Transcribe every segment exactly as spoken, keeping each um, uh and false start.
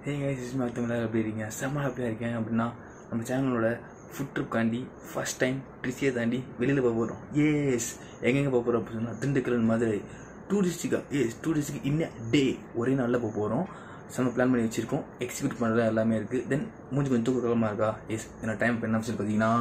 Hey guys, this is Thamila. எப்படி இருக்கீங்க? செம்ம ஹாப்பியாக இருக்கேன். அப்படின்னா நம்ம சேனலோட ஃபுட் ட்ரிப் காண்டி ஃபஸ்ட் டைம் ட்ரிச்சியை தாண்டி வெளியில் போக போகிறோம். ஏஸ் எங்கெங்கே போக போகிறோம் அப்படின்னு சொன்னால் திண்டுக்கல் மதுரை டூரிஸ்ட்டுக்காக ஏஸ் டூரிஸ்ட்டுக்கு இன்னும் டே ஒரே நாளில் போக போகிறோம். செம்ம பிளான் பண்ணி வச்சுருக்கோம். எக்ஸிக்யூட் பண்ணுறது எல்லாமே இருக்குது. தென் மூஞ்சி கொஞ்சம் தூக்கமாக இருக்கா? எஸ் என்னோட டைம் இப்போ என்ன ஆச்சு பார்த்தீங்கன்னா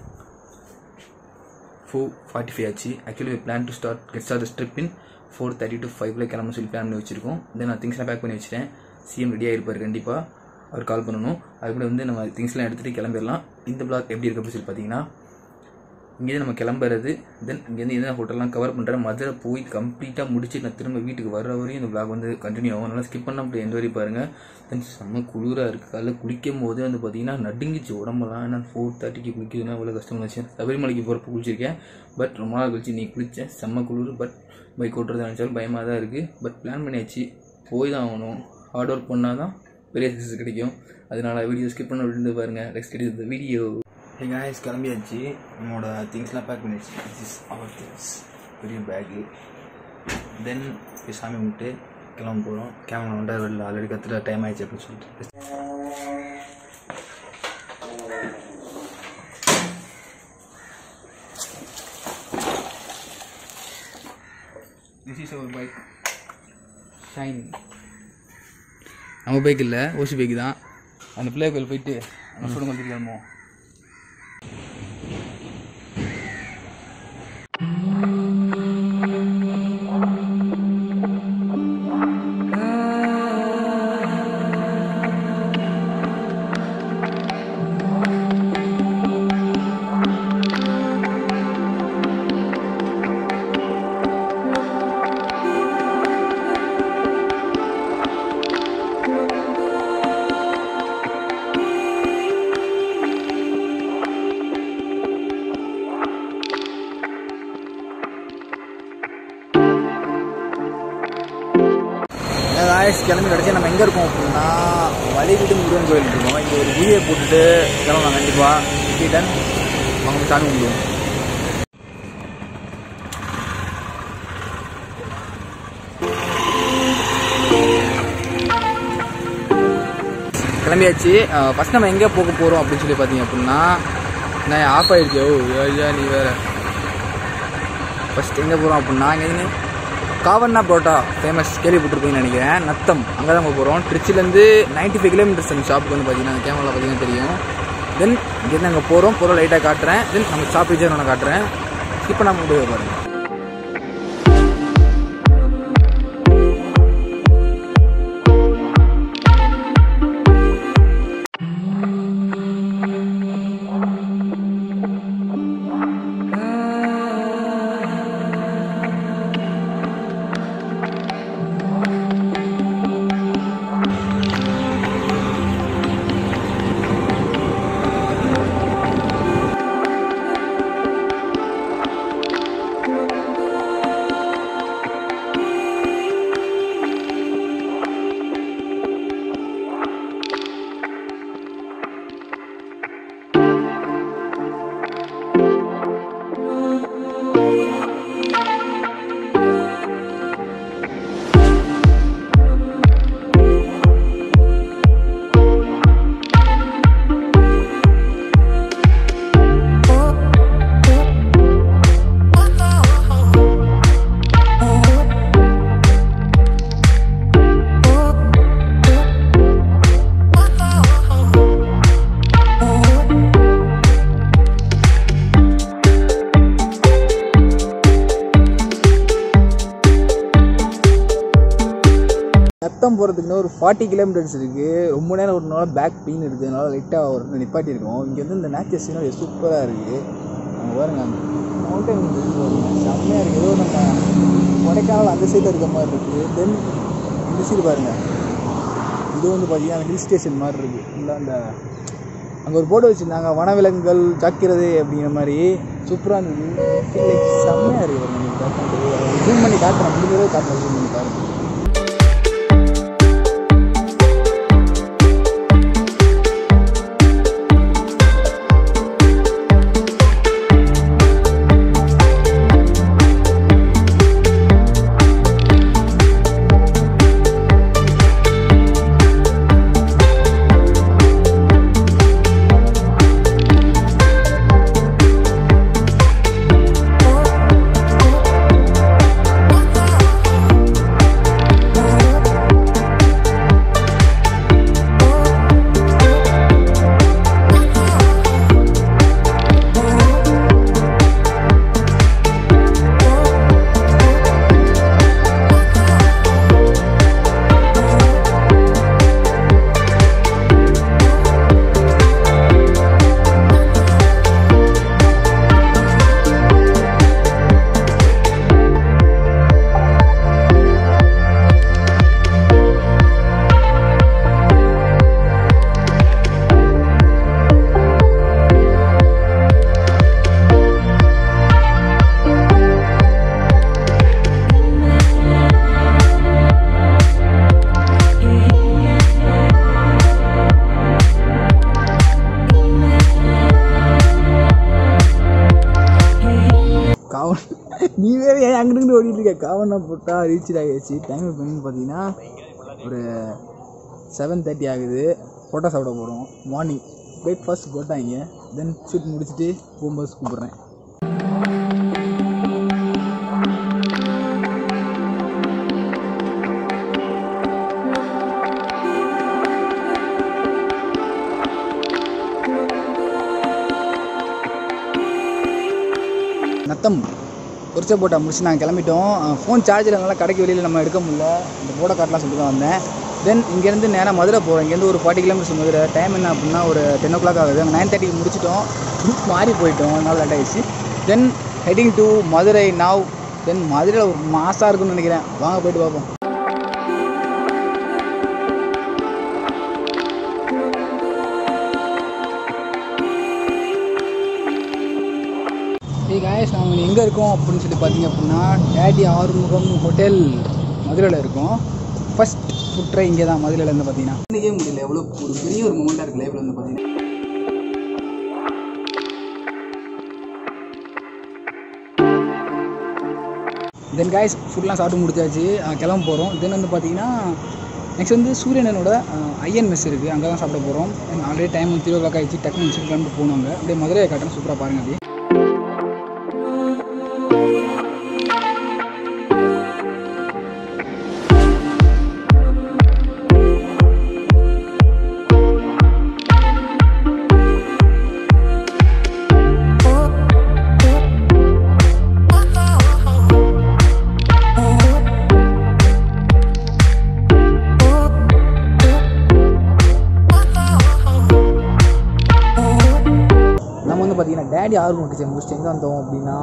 ஃபோர் ஃபார்ட்டி ஃபைவ் ஆச்சு. Actually plan to start get start trip in four thirty to ஃபைவ்ல கிளம்ப சொல்லி பிளான் பண்ணி வச்சுருக்கோம். தென் நான் திங்ஸ்லாம் பேக் பண்ணி வச்சுட்டேன். சிஎம் ரெடியாக இருப்பார், கண்டிப்பாக அவர் கால் பண்ணணும். அதுக்கூட வந்து நம்ம திங்ஸ்லாம் எடுத்துகிட்டு கிளம்பிடலாம். இந்த பிளாக் எப்படி இருக்குது அப்படின்னு சொல்லி பார்த்தீங்கன்னா இங்கேருந்து நம்ம கிளம்புறது, தென் இங்கேருந்து எந்த ஹோட்டல்லாம் கவர் பண்ணுறேன். மதுரை போய் கம்ப்ளீட்டாக முடிச்சு நான் திரும்ப வீட்டுக்கு வர்ற வரையும் இந்த பிளாக் வந்து கண்டினியூ ஆகும். நல்லா ஸ்கிப் பண்ண முடியும் எந்த வரையும் பாருங்கள். தென் செம்ம குளிராக இருக்குது. காலையில் குளிக்கும் போது வந்து பார்த்தீங்கன்னா நடுங்கிச்சு உடம்பெல்லாம். நான் ஃபோர் தேர்ட்டிக்கு குளிக்கிறதுனா அவ்வளோ கஷ்டமாக இருந்துச்சு. சபரிமலைக்கு போகிறப்ப குளிச்சிருக்கேன், பட் ரொம்ப நாள் கழிச்சு நீ குளித்தேன். செம்ம குளிர், பட் பைக் ஓட்டுறது நினச்சாலும் பயமாக தான் இருக்குது. பட் பிளான் பண்ணியாச்சு, போய் தான் ஆகணும். ஹார்ட் ஒர்க் பண்ணால் தான் பெரிய சக்ஸஸ் கிடைக்கும். அதனால வீடியோ ஸ்கிப் பண்ண விழுந்து பாருங்கள். நெக்ஸ்ட் இந்த வீடியோ. ஹே காய்ஸ், கிளம்பியாச்சு. நம்மளோட திங்ஸ்லாம் பேக் பண்ணியாச்சு. திஸ் இஸ் அவர் திங்ஸ், பெரிய பேக்கு. தென் போய் சாமி கும்பிட்டு கிளம்ப போகிறோம். கேமரா வந்துட்டு வெளில ஆல்ரெடி கற்றுல டைம் ஆயிடுச்சு அப்படின்னு சொல்லிட்டு this is our bike Shine. நம்ம பைக் இல்லை, ஓசி பைக் தான். அந்த பிள்ளை கோயில் போயிட்டு நம்ம சுடம் வந்துருக்கோமோ. கிளம்பி கிடச்சி நம்ம எங்கே இருக்கோம் அப்படின்னா வழிவிட்டு முருகன் கோயில் இருக்கோம். இங்கே ஒரு பூஜையை போட்டுட்டு கிளம்பலாம் கண்டிப்பாக. ரிட்டன் அவங்க சாமி கும்பிடுவோம். கிளம்பியாச்சு. ஃபஸ்ட் நம்ம எங்கே போக போகிறோம் அப்படின்னு சொல்லி பார்த்தீங்க அப்படின்னா நான் ஆஃப் ஆகிடுச்சு. ஓ ஐயா நீ வேறு. ஃபஸ்ட் எங்கே போகிறோம் அப்படின்னா இங்கே காவண்ணா புரோட்டா ஃபேமஸ் கேள்விப்பட்டிருப்பீங்கன்னு நினைக்கிறேன். நத்தம் அங்கே தான் போக போகிறோம். ட்ரிச்சிலேருந்து நைன்ட்டி ஃபைவ் கிலோமீட்டர்ஸ் அந்த ஷாப்புக்கு வந்து பார்த்தீங்கன்னா அந்த கேமராவில் பார்த்தீங்கன்னா தெரியும். தென் இங்கேருந்து அங்கே போகிறோம். பொருள் லைட்டாக காட்டுறேன். தென் நம்ம ஷாப் ரீச்சர் நான் காட்டுறேன். இப்போ நம்ம முடிவு பாருங்கள். நத்தம் போகிறதுக்குன்னு ஒரு ஃபார்ட்டி கிலோமீட்டர்ஸ் இருக்குது. ரொம்ப நேரம் ஒரு நாள் பேக் பெயின் இருக்குது. அதனால லைட்டாக ஒரு நிப்பாட்டியிருக்கோம். இங்கே வந்து இந்த நேச்சர் சீனரி சூப்பராக இருக்குது. அங்கே பாருங்க, அந்த மவுண்டன் செம்மையாக இருக்குது. ஏதோ நம்ம கொடைக்கானல் அந்த சைடில் இருக்க மாதிரி இருக்குது. தென் இந்த சைடு பாருங்கள், இது வந்து பார்த்தீங்கன்னா ஹில் ஸ்டேஷன் மாதிரி இருக்குது. இல்லை அந்த அங்கே ஒரு போர்டு வச்சுருந்தாங்க, வனவிலங்குகள் ஜாக்கிரதை அப்படிங்கிற மாதிரி. சூப்பராக இருந்தது. செம்மையாக இருக்குது. நீங்கள் ஜூம் பண்ணி காட்டுறேன், முடிஞ்சதே காட்டுறேன். ஜூம் பண்ணி பாருங்கள். அங்கிட்டு ஓடிட்டு இருக்கேன். காவனா போட்டா ரீச் ஆகிடுச்சு. டைம் இப்போ பார்த்தீங்கன்னா ஒரு செவன் தேர்ட்டி ஆகுது. போட்டோ சாப்பிட போகிறோம். மார்னிங் பிரேக்ஃபாஸ்ட் போட்டாங்க. தென் ஷூட் முடிச்சுட்டு போகும்போது கூப்பிட்றேன். நத்தம் பொரிச்ச போட்டா முடிச்சு நாங்கள் கிளம்பிட்டோம். ஃபோன் சார்ஜில் நல்லா கடைக்கு வெளியில் நம்ம எடுக்க முடியல. இந்த போட்டோ கார்டெலாம் சொல்லிட்டு தான் வந்தேன். தென் இங்கேருந்து நேராக மதுரை போகிறோம். இங்கேருந்து ஒரு ஃபார்ட்டி கிலோமீட்டர்ஸ் மதுரை. டைம் என்ன அப்படின்னா ஒரு டென் ஓ கிளாக் ஆகுது. அங்கே நைன் தேர்ட்டிக்கு முடிச்சிட்டோம். குரூப் மாறி போயிட்டோம். அதனால லேட் ஆகிடுச்சு. Then heading to Madurai now. Then மதுரையில் ஒரு மாசாக இருக்குன்னு நினைக்கிறேன். வாங்க போயிட்டு பார்ப்போம். ஏய் காய்ஸ், நாங்கள் எங்கே இருக்கோம் அப்படின்னு சொல்லி பார்த்தீங்க அப்படின்னா டேடி ஆறுமுகம் ஹோட்டல் மதுரையில் இருக்கோம். ஃபஸ்ட் ஃபுட் ட்ரை இங்கே தான் மதுரையில் இருந்து பார்த்தீங்கன்னா இன்றைக்கே முடியல. எவ்வளோ ஒரு பெரிய ஒரு மூமெண்ட்டாக இருக்குது லைஃப்பில் வந்து பார்த்தீங்கன்னா. தென் காய்ஸ் ஃபுட்லாம் சாப்பிட்டு முடிச்சாச்சு. கிளம்ப போகிறோம். தென் வந்து பார்த்தீங்கன்னா நெக்ஸ்ட் வந்து சூரியனோட ஐயன் மெஸ் இருக்குது. அங்கே தான் சாப்பிட போகிறோம். ஆல்ரெடி டைம் வந்து த்ரீ ஓ கிளாக் ஆகிடுச்சு. டக்குனு முடிச்சுட்டு கிளம்பிட்டு போனாங்க. அப்படியே மதுரையை காட்டுறேன். சூப்பராக பாருங்கள். அப்படியே பார்த்தீங்கன்னா டேடி ஆர்வம் கிச்சன் முடிச்சுட்டு எங்கே வந்தோம் அப்படின்னா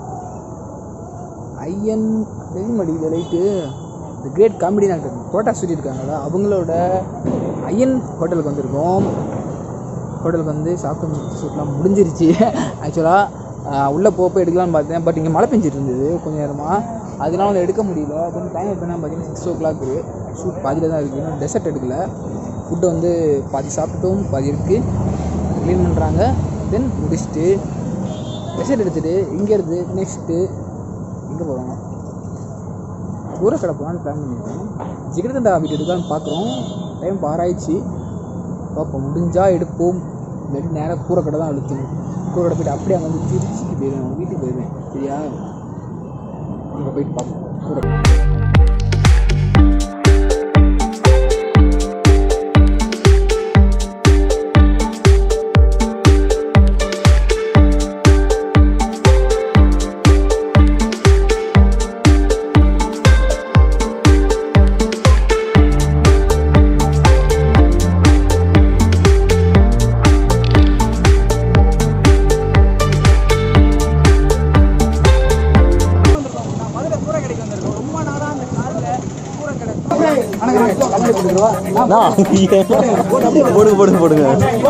ஐயன் தெளிமடி லைட்டு இந்த கிரேட் காமெடி ஆக்டர் தோட்டா சொல்லியிருக்காங்களா அவங்களோட ஐயன் ஹோட்டலுக்கு வந்திருக்கோம். ஹோட்டலுக்கு வந்து சாப்பிட்டு ஷூட்லாம் முடிஞ்சிருச்சு. ஆக்சுவலாக உள்ளே போப்போ எடுக்கலாம்னு பார்த்தேன். பட் இங்கே மழை பெஞ்சிட்டு இருந்தது கொஞ்சம் நேரமாக. அதனால வந்து எடுக்க முடியல. தென் டைம் எப்படின்னா பார்த்தீங்கன்னா சிக்ஸ் ஓ கிளாக் ஷூட் பாதியில் தான் இருக்குது. இன்னும் டெசர்ட் எடுக்கல. ஃபுட்டை வந்து பாதி சாப்பிட்டுட்டும் பாதி இருக்குது. க்ளீன் பண்ணுறாங்க. தென் முடிச்சுட்டு டெசர்ட் எடுத்துகிட்டு இங்கேருந்து நெக்ஸ்ட்டு எங்கே போகிறோம்? ஊரக்கடை போகலான்னு பிளான் பண்ணியிருக்கோம். ஜிகிரதண்டா வீட்டு எடுக்கலான்னு பார்க்குறோம். டைம் பாராயிடுச்சு. பார்ப்போம். முடிஞ்சால் எடுப்போம். இல்லாட்டி நேராக கூரைக்கடை தான் எடுத்துணும். கூரைக்கடை போய்ட்டு அப்படியே அங்கே வந்து திருச்சிக்கு போயிடுவேன். வீட்டுக்கு போயிடுவேன். சரியா? அங்கே போயிட்டு பார்ப்போம் கூரைக்கடை. போடுங்க போடுங்க போடுங்க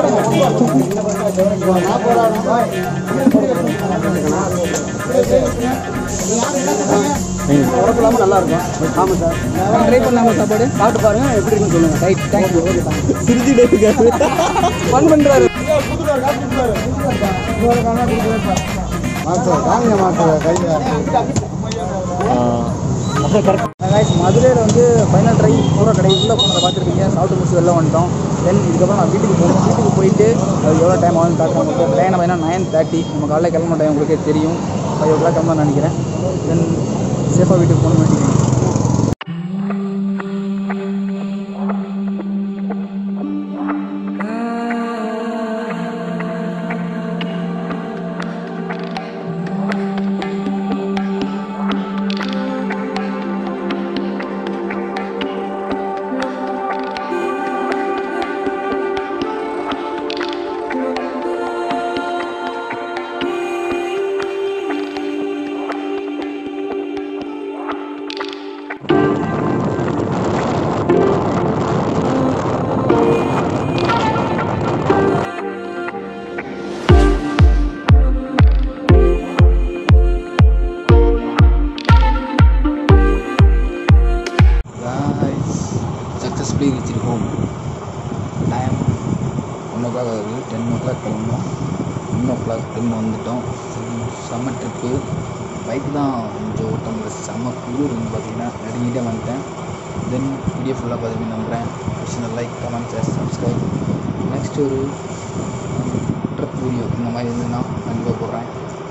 நல்லா இருக்கும். ஆமாம் சார், ட்ரை பண்ணலாமா சாப்பாடு? சாப்பிட்டு பாருங்க எப்படி இருக்குன்னு சொல்லுங்க. Right, thank you. சிரிச்சுட்டே இருக்காரு. ஃபன் பண்ணுறாரு. மதுரையில் வந்து ஃபைனல் ட்ரை பூரா கடை உள்ளே போனதை பார்த்துருப்பீங்க. சாப்பிட்டு முடிச்சு வெளில வந்துட்டோம். தென் இதுக்கப்புறம் நான் வீட்டுக்கு போகணும். வீட்டுக்கு போயிட்டு அது எவ்வளோ டைம் ஆகுதுன்னு பார்க்குறோம். ட்ரெயின் பார்த்தீங்கன்னா நைன் தேர்ட்டி நம்ம காலையில் கிளம்ப டைம் உங்களுக்கே தெரியும். ஃபைவ் ஓ கிளாக் கிளம்ப நினைக்கிறேன். தென் சேஃபாக வீட்டுக்கு போகணும்னு நினைக்கிறேன். சக்ஸஸ்ஃபுல்லி ரீச்சிருக்கோம். டைம் ஒன் ஓ கிளாக் ஆகுது. டென் ஓ கிளாக் கிளம்பணும். ஒன் ஓ கிளாக் டென் வந்துட்டோம். செம்ம ட்ரிப்பு. பைக் தான் கொஞ்சம் ஓட்ட முடியல, செம்ம குளிர் வந்து பார்த்திங்கன்னா நடுங்கிட்டே வந்துட்டேன். தென் வீடியோ ஃபுல்லாக பார்த்துட்டு நம்புகிறேன். பிடிச்சிருந்த like comment share subscribe. Next ஒரு ட்ரிப் வீடியோ இந்த மாதிரி இருந்ததுன்னா கண்டிப்பாக போடுறேன்.